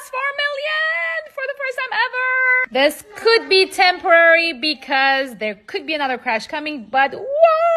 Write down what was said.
crossed 4 million for the first time ever. This could be temporary because there could be another crash coming, but whoa!